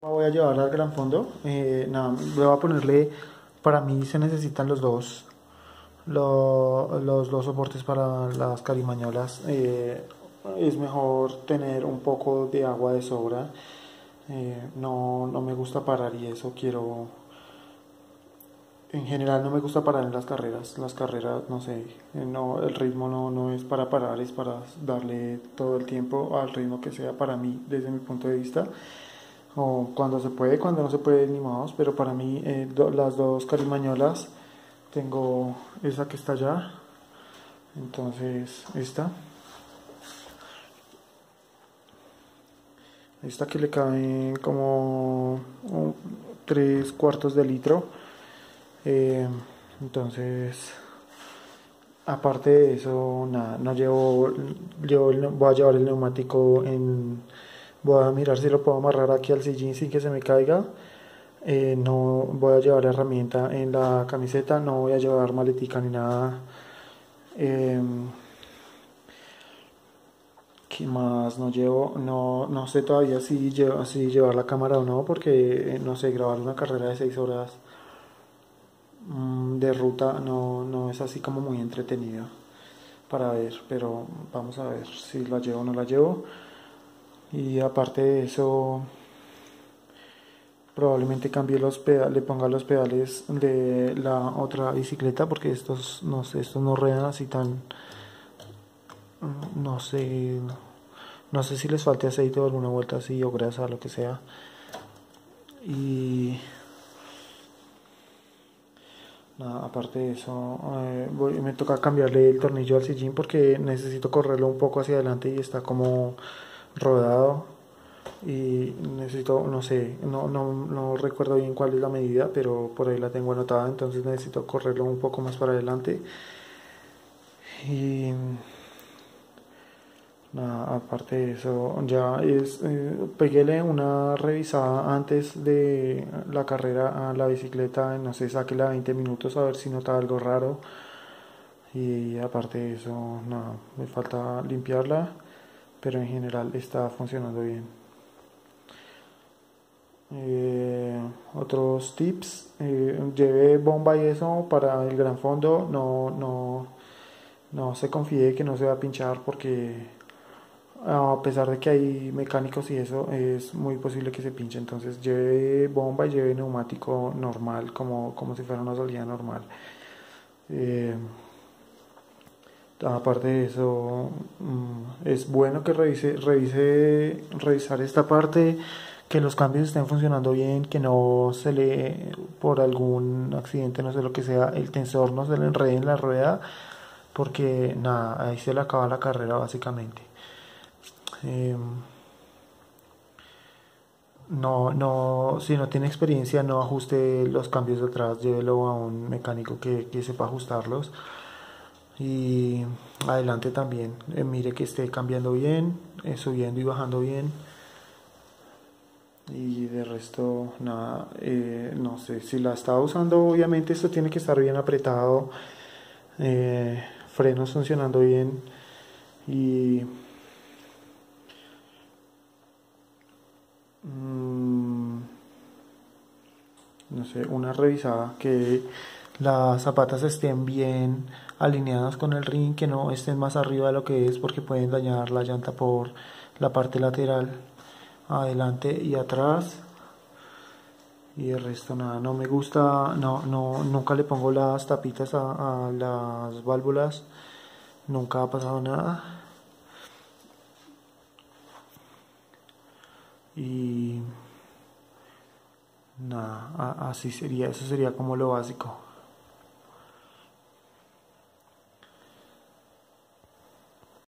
Voy a llevar al gran fondo. Nada, voy a ponerle, para mí se necesitan los dos, los dos soportes para las carimañolas. Es mejor tener un poco de agua de sobra. No me gusta parar y eso quiero. En general no me gusta parar en las carreras. Las carreras, no sé, no, el ritmo no es para parar, es para darle todo el tiempo al ritmo que sea para mí, desde mi punto de vista. O cuando se puede, cuando no se puede, ni modos. Pero para mí, las dos carimañolas, tengo esa que está allá, entonces esta que le cabe como 3 cuartos de litro. Eh, entonces, aparte de eso, nada, no voy a llevar el neumático voy a mirar si lo puedo amarrar aquí al sillín sin que se me caiga. No voy a llevar herramienta en la camiseta, no voy a llevar maletica ni nada. Eh, ¿Qué más no llevo? No sé todavía si llevar la cámara o no, porque no sé, grabar una carrera de 6 horas de ruta no es así como muy entretenido para ver, pero vamos a ver si la llevo o no la llevo. Y aparte de eso, probablemente cambie los pedales, le ponga los pedales de la otra bicicleta, porque estos no sé, estos no ruedan así tan, no sé, no sé si les falte aceite o alguna vuelta así o grasa, lo que sea. Y nada, aparte de eso, me toca cambiarle el tornillo al sillín porque necesito correrlo un poco hacia adelante y está como rodado. Y necesito, no sé, no recuerdo bien cuál es la medida, pero por ahí la tengo anotada, entonces necesito correrlo un poco más para adelante. Y nada, aparte de eso, peguéle una revisada antes de la carrera a la bicicleta, no sé, sáquela 20 minutos a ver si nota algo raro. Y aparte de eso, nada, me falta limpiarla, pero en general está funcionando bien. Otros tips, lleve bomba y eso para el gran fondo, no se confíe que no se va a pinchar porque a pesar de que hay mecánicos y eso, es muy posible que se pinche. Entonces lleve bomba y lleve neumático normal, como si fuera una salida normal. Eh, Aparte de eso, es bueno que revisar esta parte, que los cambios estén funcionando bien, que no se le, por algún accidente, no sé lo que sea, el tensor no se le enrede en la rueda, porque nada, ahí se le acaba la carrera básicamente. Eh, si no tiene experiencia, no ajuste los cambios de atrás, llévelo a un mecánico que sepa ajustarlos. Y adelante también, mire que esté cambiando bien, subiendo y bajando bien. Y de resto, nada, no sé, si la está usando, obviamente esto tiene que estar bien apretado, frenos funcionando bien y no sé, una revisada, que las zapatas estén bien alineadas con el ring, que no estén más arriba de lo que es porque pueden dañar la llanta por la parte lateral, adelante y atrás. Y el resto nada, no me gusta, nunca le pongo las tapitas a las válvulas, nunca ha pasado nada. Y nada, así sería, eso sería como lo básico.